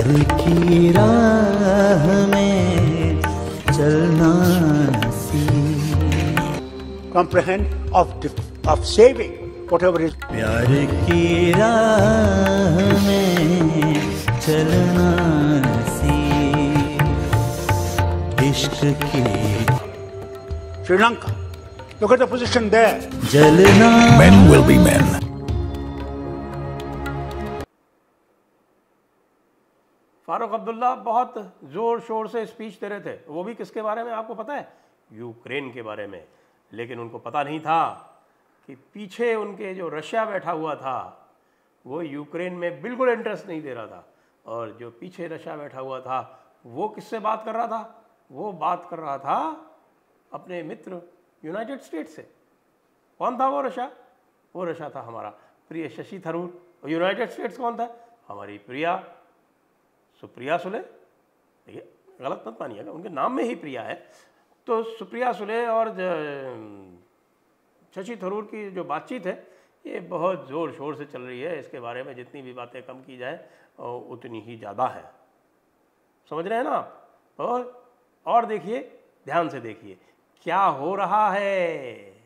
की राह में चलना नसीब। Comprehend of saving whatever is. प्यार की राह में चलना नसीब, इश्क की Sri Lanka, look at the position there. जलना। Men will be men. Farooq Abdullah बहुत ज़ोर शोर से स्पीच दे रहे थे, वो भी किसके बारे में आपको पता है? यूक्रेन के बारे में। लेकिन उनको पता नहीं था कि पीछे उनके जो रशिया बैठा हुआ था वो यूक्रेन में बिल्कुल इंटरेस्ट नहीं दे रहा था, और जो पीछे रशिया बैठा हुआ था वो किससे बात कर रहा था? वो बात कर रहा था अपने मित्र यूनाइटेड स्टेट्स से। कौन था वो रशिया? वो रशिया था हमारा प्रिय शशि थरूर। और यूनाइटेड स्टेट्स कौन था? हमारी प्रिया सुप्रिया सुले। देखिए, गलत मत मानिएगा, उनके नाम में ही प्रिया है। तो सुप्रिया सुले और शशि थरूर की जो बातचीत है ये बहुत ज़ोर शोर से चल रही है। इसके बारे में जितनी भी बातें कम की जाए उतनी ही ज़्यादा है। समझ रहे हैं ना आप? और देखिए, ध्यान से देखिए क्या हो रहा है।